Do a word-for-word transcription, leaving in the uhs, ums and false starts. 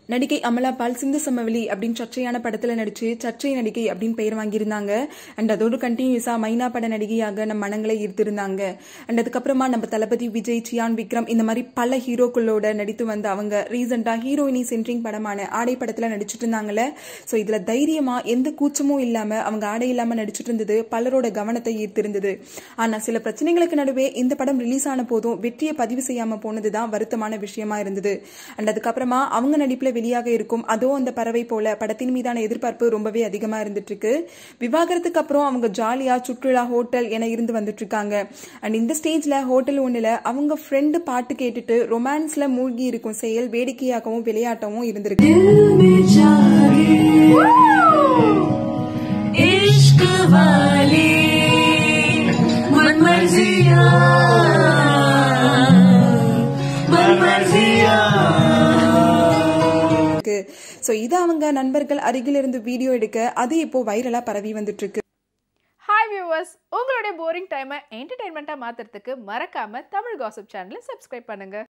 நடிகை அமலா பால் சிந்து சமவெளி அப்படின்னு சர்ச்சையான படத்துல நடிச்சு சர்ச்சை நடிகை அப்படின்னு பெயர் வாங்கியிருந்தாங்க. அண்ட் அதோடு கண்டினியூஸா மைனா பட நடிகையாக நம்ம மனங்களை ஈர்த்திருந்தாங்க. அண்ட் அதுக்கப்புறமா நம்ம தளபதி விஜய், சியான் விக்ரம் இந்த மாதிரி பல ஹீரோக்களோட நடித்து வந்த அவங்க ரீசெண்டா ஹீரோயினி சென்ட்ரிங் படமான ஆடை படத்துல நடிச்சிட்டு இருந்தாங்கல்ல. சோ இதுல தைரியமா எந்த கூச்சமும் இல்லாம அவங்க ஆடை இல்லாம நடிச்சிட்டு இருந்தது பலரோட கவனத்தை ஈர்த்திருந்தது. ஆனா சில பிரச்சனைகளுக்கு நடுவே இந்த படம் ரிலீஸ் ஆன போதும் வெற்றியை பதிவு செய்யாம போனதுதான் வருத்தமான விஷயமா இருந்தது. அண்ட் அதுக்கப்புறமா அவங்க நடிப்புல வெளியாக இருக்கும் அதோ அந்த பறவை போல படத்தின் மீதான எதிர்பார்ப்பு ரொம்பவே அதிகமா இருந்துட்டு இருக்கு. விவாகரத்துக்கு அப்புறம் அவங்க ஜாலியா சுற்றுலா, ஹோட்டல் என இருந்து வந்துட்டு இருக்காங்க. அண்ட் இந்த ஸ்டேஜ்ல ஹோட்டல் ஒண்ணுல அவங்க ஃப்ரெண்டு பாட்டு கேட்டுட்டு ரொமான்ஸ்ல மூழ்கி இருக்கும் செயல் வேடிக்கையாகவும் விளையாட்டவும் இருந்திருக்கு. சோ இது அவங்க நண்பர்கள் அருகில் இருந்து வீடியோ எடுக்க அது இப்போ வைரலா பரவி வந்துட்டு இருக்கு. ஹாய் வியூவர்ஸ், உங்களுடைய போரிங் டைமை என்டர்டைன்மெண்ட்டாக மாற்றுறதுக்கு மறக்காமல் தமிழ் காசிப் சேனலை சப்ஸ்கிரைப் பண்ணுங்கள்.